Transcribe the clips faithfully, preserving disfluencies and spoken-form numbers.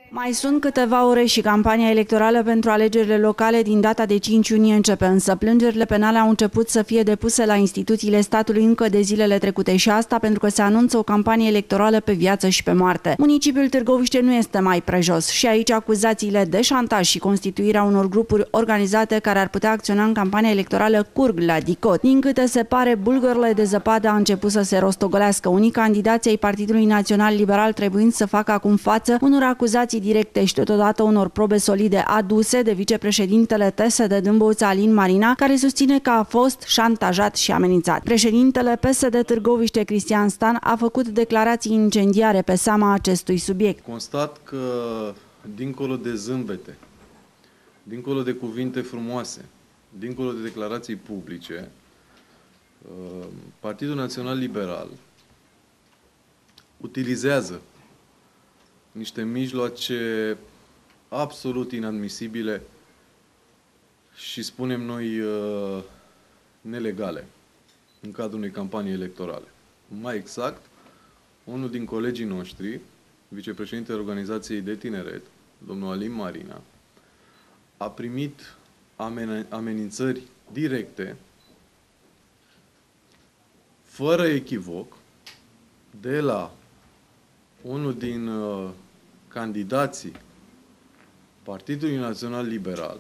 Mai sunt câteva ore și campania electorală pentru alegerile locale din data de cinci iunie începe, însă plângerile penale au început să fie depuse la instituțiile statului încă de zilele trecute și asta pentru că se anunță o campanie electorală pe viață și pe moarte. Municipiul Târgoviște nu este mai prejos și aici acuzațiile de șantaj și constituirea unor grupuri organizate care ar putea acționa în campania electorală curg la dicot. Din câte se pare, bulgările de zăpadă a început să se rostogolească. Unii candidați ai Partidului Național Liberal trebuind să facă acum față unor acuzații directe și totodată unor probe solide aduse de vicepreședintele T S D Dâmbovița Alin Marina, care susține că a fost șantajat și amenințat. Președintele P S D Târgoviște Cristian Stan a făcut declarații incendiare pe seama acestui subiect. Constat că, dincolo de zâmbete, dincolo de cuvinte frumoase, dincolo de declarații publice, Partidul Național Liberal utilizează niște mijloace absolut inadmisibile și, spunem noi, nelegale în cadrul unei campanii electorale. Mai exact, unul din colegii noștri, vicepreședintele Organizației de Tineret, domnul Alin Marina, a primit amenințări directe, fără echivoc, de la unul din uh, candidații Partidului Național Liberal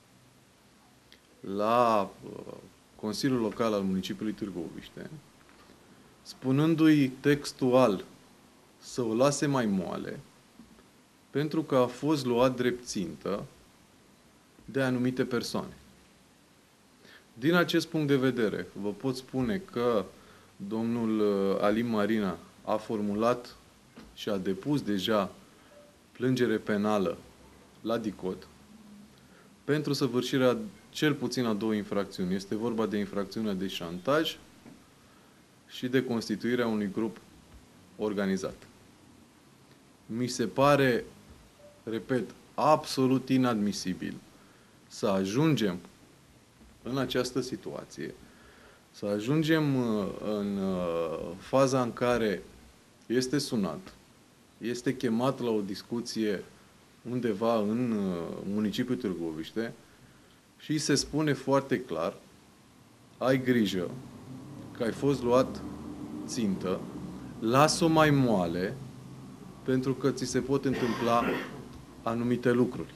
la uh, Consiliul Local al municipiului Târgoviște, spunându-i textual să o lase mai moale, pentru că a fost luat drept țintă de anumite persoane. Din acest punct de vedere, vă pot spune că domnul uh, Alin Marina a formulat și a depus deja plângere penală la dicot pentru săvârșirea cel puțin a două infracțiuni. Este vorba de infracțiunea de șantaj și de constituirea unui grup organizat. Mi se pare, repet, absolut inadmisibil să ajungem în această situație, să ajungem în faza în care este sunat, este chemat la o discuție undeva în municipiul Târgoviște și se spune foarte clar: ai grijă că ai fost luat țintă, lasă-o mai moale pentru că ți se pot întâmpla anumite lucruri.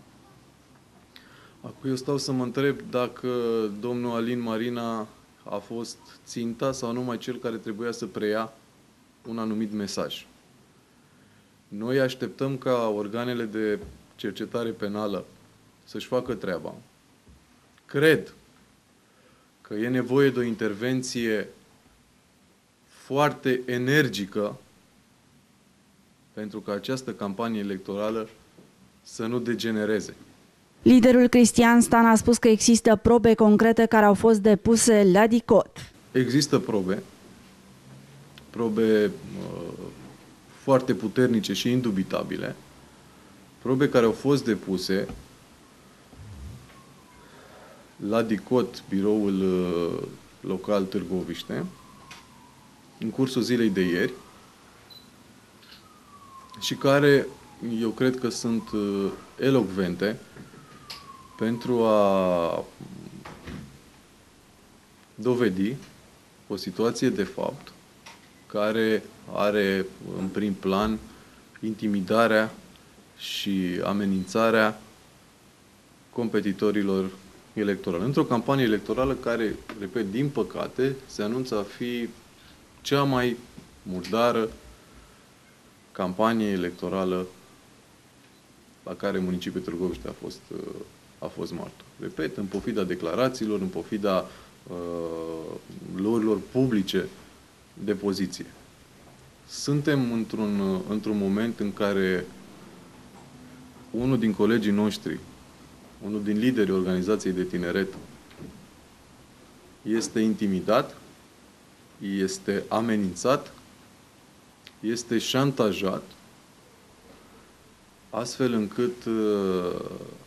Acum eu stau să mă întreb dacă domnul Alin Marina a fost ținta sau numai cel care trebuia să preia un anumit mesaj. Noi așteptăm ca organele de cercetare penală să-și facă treaba. Cred că e nevoie de o intervenție foarte energică pentru ca această campanie electorală să nu degenereze. Liderul Cristian Stan a spus că există probe concrete care au fost depuse la dicot. Există probe, probe uh, foarte puternice și indubitabile, probe care au fost depuse la dicot, biroul uh, local Târgoviște, în cursul zilei de ieri și care, eu cred că sunt uh, elocvente pentru a dovedi o situație de fapt care are în prim plan intimidarea și amenințarea competitorilor electorali. Într-o campanie electorală care, repet, din păcate, se anunță a fi cea mai murdară campanie electorală la care municipiul Târgoviște a fost, a fost martor. Repet, în pofida declarațiilor, în pofida uh, lorilor publice de poziție. Suntem într-un, într-un moment în care unul din colegii noștri, unul din liderii organizației de tineret, este intimidat, este amenințat, este șantajat, astfel încât uh,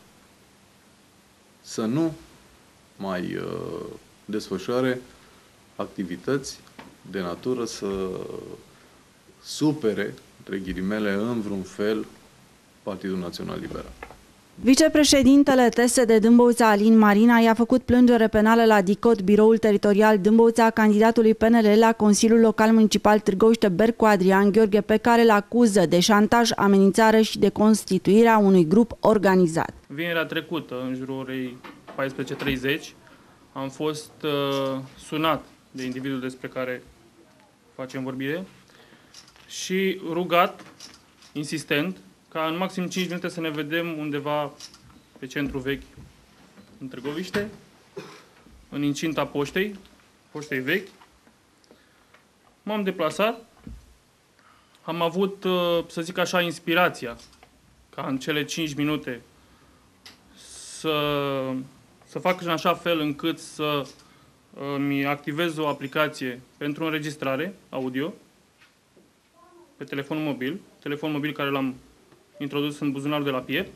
să nu mai uh, desfășoare activități de natură să supere, între ghilimele, în vreun fel, Partidul Național Liberal. Vicepreședintele T S D Dâmbovița, Alin Marina, i-a făcut plângere penală la DICOT, Biroul Teritorial Dâmbovița, candidatului P N L la Consiliul Local Municipal Târgoviște Bercu Adrian Gheorghe, pe care îl acuză de șantaj, amenințare și de constituirea unui grup organizat. Vinerea trecută, în jurul orei paisprezece treizeci, am fost uh, sunat de individul despre care facem vorbire și rugat, insistent, ca în maxim cinci minute să ne vedem undeva pe centru vechi în Târgoviște, în incinta poștei, poștei vechi. M-am deplasat, am avut, să zic așa, inspirația ca în cele cinci minute să, să fac în așa fel încât să îmi activez o aplicație pentru înregistrare audio pe telefonul mobil, telefon mobil care l-am introdus în buzunarul de la piept,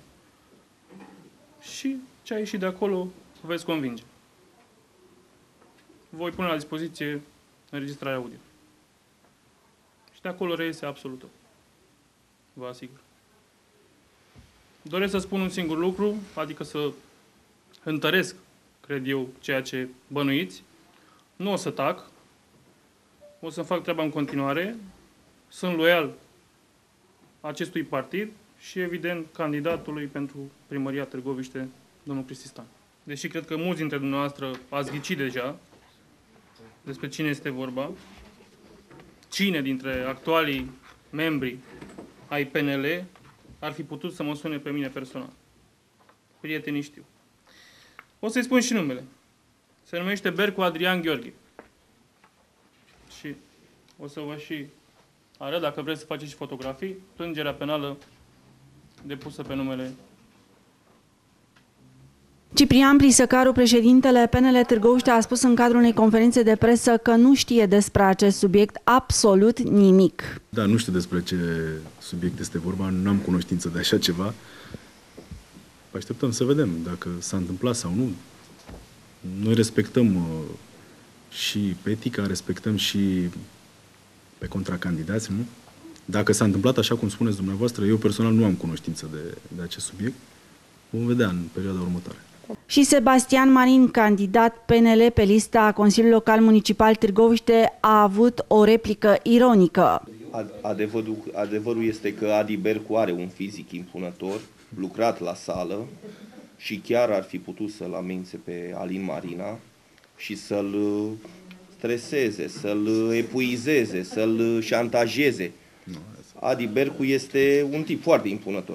și ce a ieșit de acolo vă veți convinge. Voi pune la dispoziție înregistrarea audio. Și de acolo reiese absolut tot. Vă asigur. Doresc să spun un singur lucru, adică să întăresc, cred eu, ceea ce bănuiți. Nu o să tac, o să fac treaba în continuare, sunt loial acestui partid și, evident, candidatului pentru primăria Târgoviște, domnul Cristi Stan. Deși cred că mulți dintre dumneavoastră ați ghicit deja despre cine este vorba, cine dintre actualii membri ai P N L ar fi putut să mă sune pe mine personal. Prietenii știu. O să-i spun și numele. Se numește Bercu Adrian Gheorghe. Și o să vă și arăt, dacă vreți să faceți și fotografii, plângerea penală depusă pe numele. Ciprian Prisăcaru, președintele P N L Târgoviște, a spus în cadrul unei conferințe de presă că nu știe despre acest subiect absolut nimic. Da, nu știu despre ce subiect este vorba, nu am cunoștință de așa ceva. Așteptăm să vedem dacă s-a întâmplat sau nu. Noi respectăm uh, și pe etica, respectăm și pe contracandidați, nu? Dacă s-a întâmplat așa cum spuneți dumneavoastră, eu personal nu am cunoștință de, de acest subiect. Vom vedea în perioada următoare. Și Sebastian Marin, candidat P N L pe lista Consiliului Local Municipal Târgoviște, a avut o replică ironică. Adevărul, adevărul este că Adi Bercu are un fizic impunător, lucrat la sală și chiar ar fi putut să-l amenințe pe Alin Marina și să-l streseze, să-l epuizeze, să-l șantajeze. Adi Bercu este un tip foarte impunător.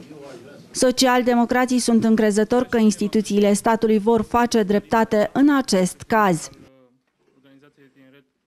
Socialdemocrații sunt încrezători că instituțiile statului vor face dreptate în acest caz.